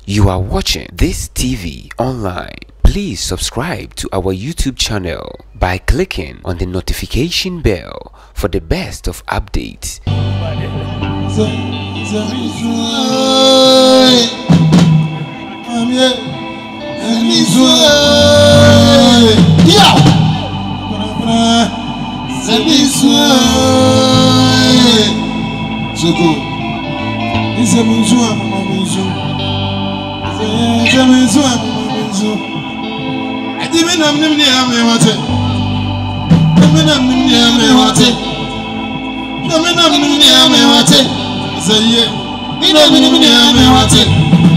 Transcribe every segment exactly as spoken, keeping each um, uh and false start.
You are watching this T V online. Please subscribe to our YouTube channel by clicking on the notification bell for the best of updates. I didn't know me what it. I mean, I'm near me what it. I mean, I'm near me what it. Say, yeah, you know me near me what it.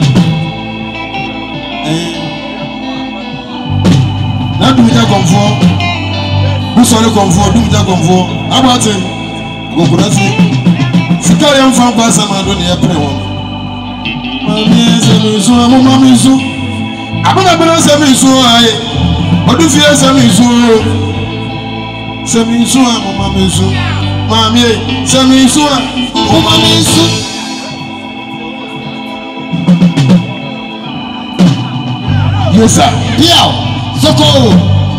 Now do it a comfort. Who saw the comfort? Do it a comfort. How about it? Go for that. Sikari am from Pasama, don't you pray one? Mammy, so I'm mammy so. I'm not going to say me so high. What do you feel? Say me so. Say me so, mammy so. Mammy, say me so. Oh, mammy so. Yes, sir. Yeah, so cool.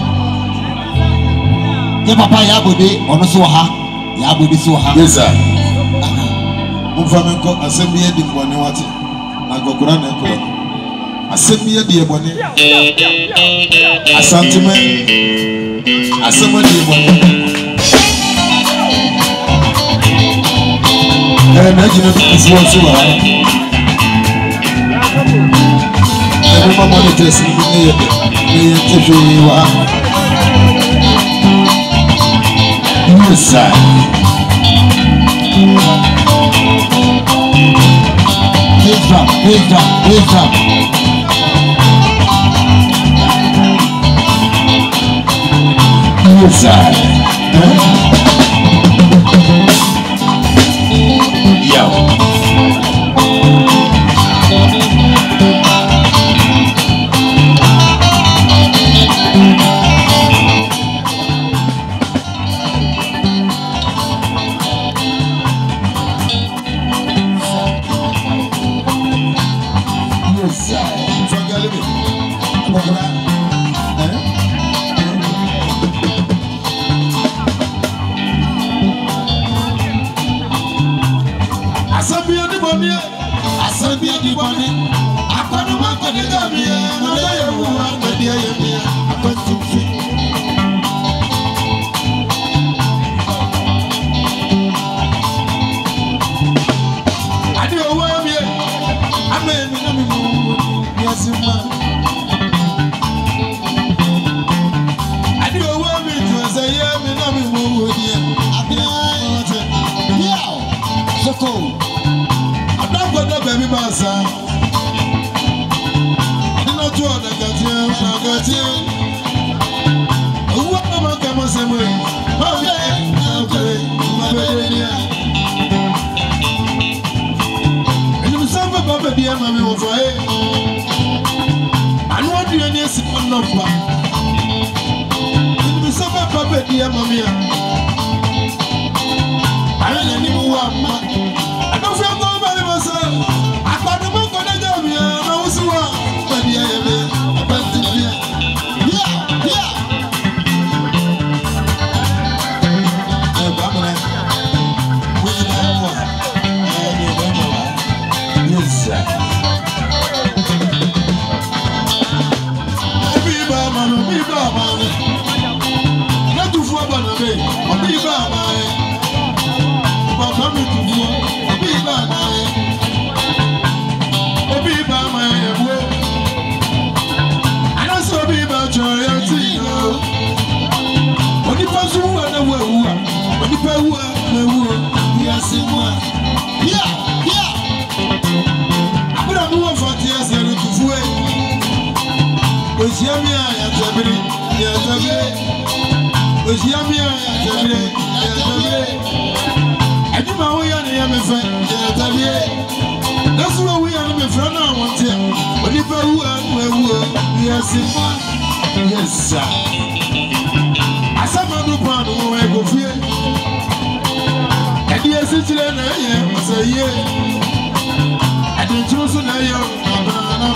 The papa Yabudi on the Soha. Yabudi Soha. Yes, sir. Mufamenko assembly di mbwane wate na gogora na ko assembly di ebone asantime assembly di ebone eh na jina ku fuwa suwa eh mama mo tesi ni ne yede ni tefi wa yes sir. Big drop, big drop, big drop. Yes, sir. Yo. Yes, sir. I said, my group on the way go fear. And yes, it's in the say, yeah. I didn't choose an air.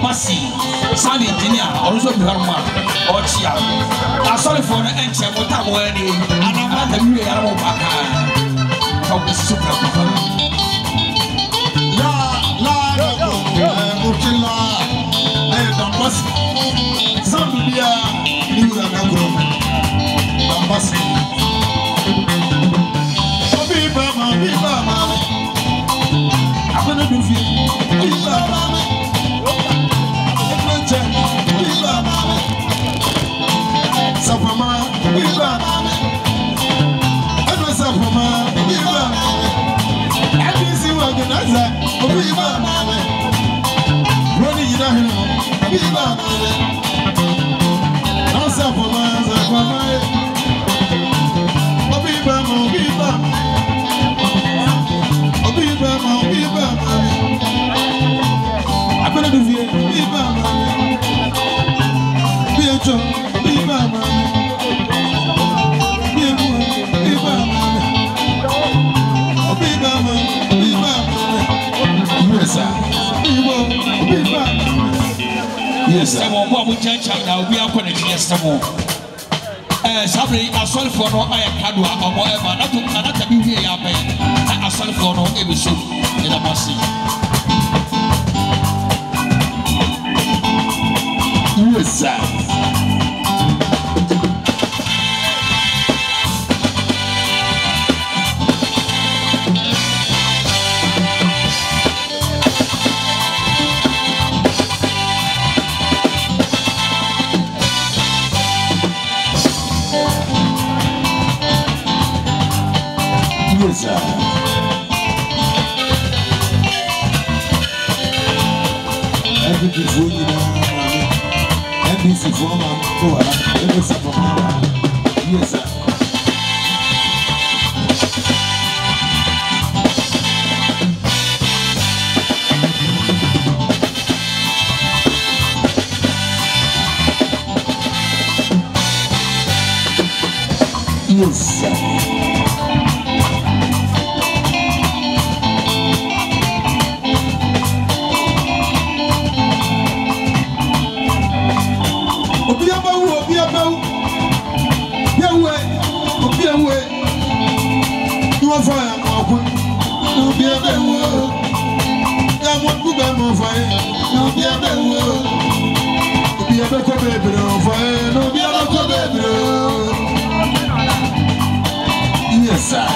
Bambasi, Sunny Engineer, also Brahma, or Chia. I'm sorry for the entry of what I'm wearing, and I'm not the real Baka. How is super? La, la, Mukila, and Bambasi. Zambia, New Nagro, Bambasi. Biba, Biba, I'm gonna do it. Biba, Sapama, Biba, I'm a Sapama, Biba, and this is organizer, Biba, running in a hill, Biba, no Sapama, Sapama, Biba, Biba, Biba, Biba, I'm gonna do it, Biba, Biba, Biba, Yes, sir. What we can China, we are connected. Yes, sir. Eh, Sabri, I saw for no I Kadwa or whatever. Not to not to be here. I saw for no episode in a mercy. Yes, sir. Everything for you now, everything for my boy, everything for my yes, sir. Yes, sir. Yes, sir.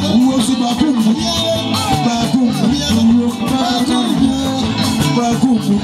Baku,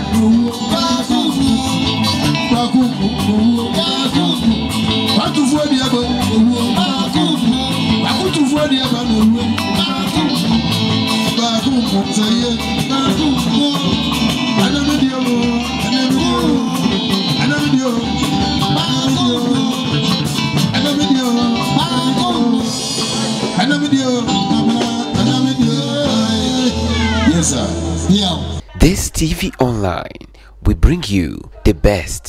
Yes, sir. This T V Online, we bring you the best